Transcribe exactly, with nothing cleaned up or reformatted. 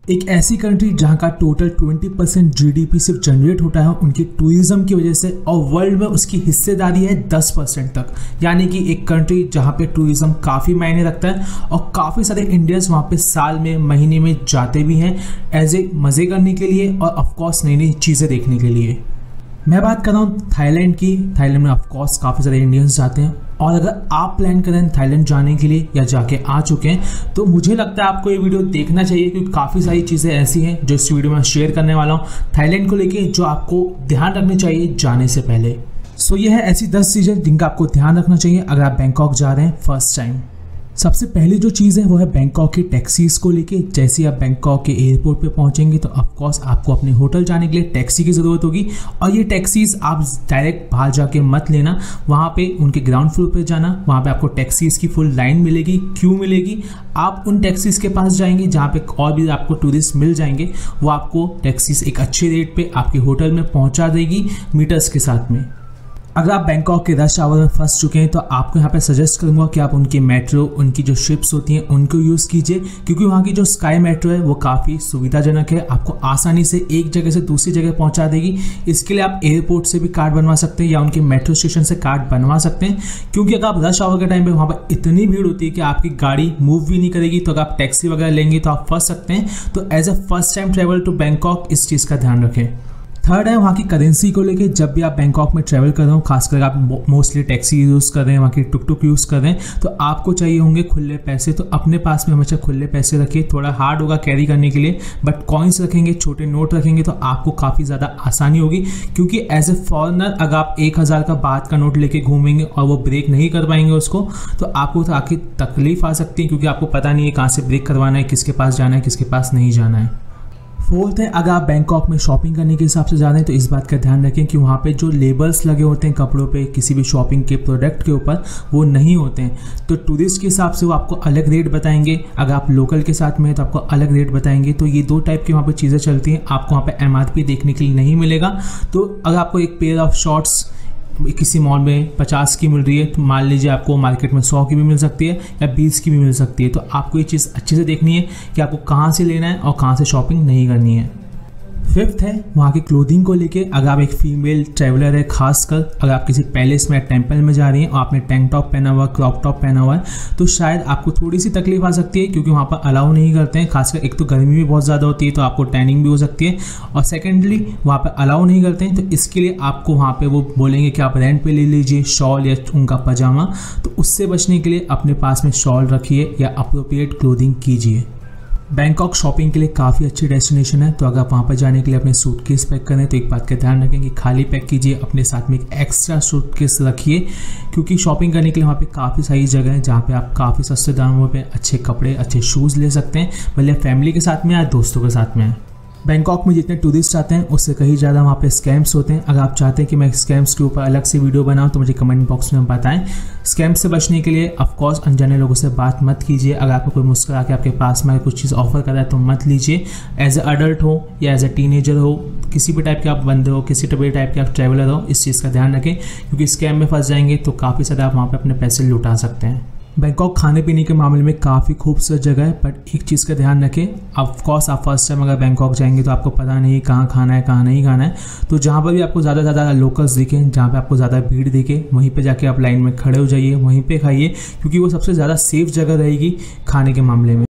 एक ऐसी कंट्री जहां का टोटल बीस परसेंट जीडीपी सिर्फ जनरेट होता है उनकी टूरिज्म की वजह से, और वर्ल्ड में उसकी हिस्सेदारी है दस परसेंट तक। यानी कि एक कंट्री जहां पे टूरिज्म काफ़ी मायने रखता है और काफ़ी सारे इंडियंस वहां पे साल में, महीने में जाते भी हैं एज ए मज़े करने के लिए और ऑफकोर्स नई नई चीज़ें देखने के लिए। मैं बात कर रहा हूँ थाईलैंड की। थाईलैंड में ऑफकोर्स काफ़ी सारे इंडियंस जाते हैं, और अगर आप प्लान करें थाईलैंड जाने के लिए या जाके आ चुके हैं तो मुझे लगता है आपको ये वीडियो देखना चाहिए, क्योंकि काफ़ी सारी चीज़ें ऐसी हैं जो इस वीडियो में शेयर करने वाला हूँ थाईलैंड को लेके, जो आपको ध्यान रखनी चाहिए जाने से पहले। सो ये है ऐसी दस चीज़ें जिनका आपको ध्यान रखना चाहिए अगर आप बैंकॉक जा रहे हैं फर्स्ट टाइम। सबसे पहली जो चीज़ है वो है बैंकॉक की टैक्सीज़ को लेके। जैसे ही आप बैंकॉक के एयरपोर्ट पे पहुंचेंगे तो ऑफकोर्स आपको अपने होटल जाने के लिए टैक्सी की ज़रूरत होगी, और ये टैक्सीज़ आप डायरेक्ट बाहर जाके मत लेना। वहाँ पे उनके ग्राउंड फ्लोर पे जाना, वहाँ पे आपको टैक्सीज़ की फुल लाइन मिलेगी, क्यू मिलेगी। आप उन टैक्सीज़ के पास जाएंगे जहाँ पे और भी आपको टूरिस्ट मिल जाएंगे, वो आपको टैक्सीज़ एक अच्छे रेट पर आपके होटल में पहुँचा देगी मीटर्स के साथ में। अगर आप बैंकॉक के रश आवर में फंस चुके हैं तो आपको यहाँ पे सजेस्ट करूँगा कि आप उनकी मेट्रो, उनकी जो शिप्स होती हैं उनको यूज़ कीजिए, क्योंकि वहाँ की जो स्काई मेट्रो है वो काफ़ी सुविधाजनक है, आपको आसानी से एक जगह से दूसरी जगह पहुँचा देगी। इसके लिए आप एयरपोर्ट से भी कार्ड बनवा सकते हैं या उनके मेट्रो स्टेशन से कार्ड बनवा सकते हैं, क्योंकि अगर आप रश आवर के टाइम पर वहाँ पर इतनी भीड़ होती है कि आपकी गाड़ी मूव भी नहीं करेगी, तो अगर आप टैक्सी वगैरह लेंगे तो आप फंस सकते हैं। तो as a first time travel to Bangkok इस चीज़ का ध्यान रखें। थर्ड है वहाँ की करेंसी को लेके। जब भी आप बैंकॉक में ट्रैवल कर रहे हो, खासकर आप मोस्टली टैक्सी यूज़ कर रहे हैं, वहाँ की टुक टुक यूज़ कर रहे हैं, तो आपको चाहिए होंगे खुले पैसे। तो अपने पास में हमेशा खुले पैसे रखिए। थोड़ा हार्ड होगा कैरी करने के लिए, बट कॉइन्स रखेंगे, छोटे नोट रखेंगे तो आपको काफ़ी ज़्यादा आसानी होगी, क्योंकि एज ए फॉरनर अगर आप एक हज़ार का बात का नोट लेके घूमेंगे और वो ब्रेक नहीं कर पाएंगे उसको, तो आपको आखिर तकलीफ आ सकती है, क्योंकि आपको पता नहीं है कहाँ से ब्रेक करवाना है, किसके पास जाना है, किसके पास नहीं जाना है। फोर्थ है, अगर आप बैंकॉक में शॉपिंग करने के हिसाब से जा रहे हैं तो इस बात का ध्यान रखें कि वहाँ पे जो लेबल्स लगे होते हैं कपड़ों पे, किसी भी शॉपिंग के प्रोडक्ट के ऊपर, वो नहीं होते हैं। तो टूरिस्ट के हिसाब से वो आपको अलग रेट बताएंगे, अगर आप लोकल के साथ में हैं तो आपको अलग रेट बताएंगे। तो ये दो टाइप की वहाँ पे चीज़ें चलती हैं। आपको वहाँ पे एम आर पी देखने के लिए नहीं मिलेगा। तो अगर आपको एक पेयर ऑफ शॉर्ट्स किसी मॉल में पचास की मिल रही है, तो मान लीजिए आपको मार्केट में सौ की भी मिल सकती है या बीस की भी मिल सकती है। तो आपको ये चीज़ अच्छे से देखनी है कि आपको कहाँ से लेना है और कहाँ से शॉपिंग नहीं करनी है। फिफ्थ है वहाँ की क्लोथिंग को लेके। अगर आप एक फीमेल ट्रैवलर है, खासकर अगर आप किसी पैलेस में, टेंपल में जा रही हैं और आपने टैंक टॉप पहना हुआ, क्रॉप टॉप पहना हुआ है, तो शायद आपको थोड़ी सी तकलीफ आ सकती है, क्योंकि वहाँ पर अलाउ नहीं करते हैं। खासकर एक तो गर्मी भी बहुत ज़्यादा होती है तो आपको टैनिंग भी हो सकती है, और सेकेंडली वहाँ पर अलाउ नहीं करते हैं। तो इसके लिए आपको वहाँ पर वो बोलेंगे कि आप रेंट पर ले लीजिए शॉल या उनका पजामा। तो उससे बचने के लिए अपने पास में शॉल रखिए या अप्रोप्रिएट क्लोथिंग कीजिए। बैंकॉक शॉपिंग के लिए काफ़ी अच्छी डेस्टिनेशन है, तो अगर आप वहाँ पर जाने के लिए अपने सूटकेस पैक करें तो एक बात का ध्यान रखें कि खाली पैक कीजिए, अपने साथ में एक एक्स्ट्रा सूटकेस रखिए, क्योंकि शॉपिंग करने के लिए वहाँ पे काफ़ी सारी जगह है जहाँ पे आप काफ़ी सस्ते दामों पे अच्छे कपड़े, अच्छे शूज़ ले सकते हैं, भले फैमिली के साथ में या दोस्तों के साथ में। बैंकॉक में जितने टूरिस्ट आते हैं उससे कहीं ज़्यादा वहाँ पे स्कैम्स होते हैं। अगर आप चाहते हैं कि मैं स्कैम्स के ऊपर अलग से वीडियो बनाऊँ तो मुझे कमेंट बॉक्स में बताएं। स्कैम से बचने के लिए ऑफकोर्स अनजाने लोगों से बात मत कीजिए। अगर आपको कोई मुस्कुरा के आपके पास में कुछ चीज़ ऑफर कर रहा है तो मत लीजिए। एज ए अडल्ट हो या एज ए टीनेजर हो, किसी भी टाइप के आप बंदे हो, किसी भी टाइप के आप ट्रैवलर हो, इस चीज़ का ध्यान रखें, क्योंकि स्कैम में फंस जाएंगे तो काफ़ी ज़्यादा आप वहाँ पर अपने पैसे लुटा सकते हैं। बैंकॉक खाने पीने के मामले में काफ़ी खूबसूरत जगह है, बट एक चीज़ का ध्यान रखें, ऑफकोर्स आप फर्स्ट टाइम अगर बैंकॉक जाएंगे तो आपको पता नहीं कहाँ खाना है कहाँ नहीं खाना है। तो जहाँ पर भी आपको ज़्यादा से ज़्यादा लोकल्स दिखें, जहाँ पे आपको ज़्यादा भीड़ दिखे, वहीं पे जाके आप लाइन में खड़े हो जाइए, वहीं पे खाइए, क्योंकि वो सबसे ज़्यादा सेफ जगह रहेगी खाने के मामले में।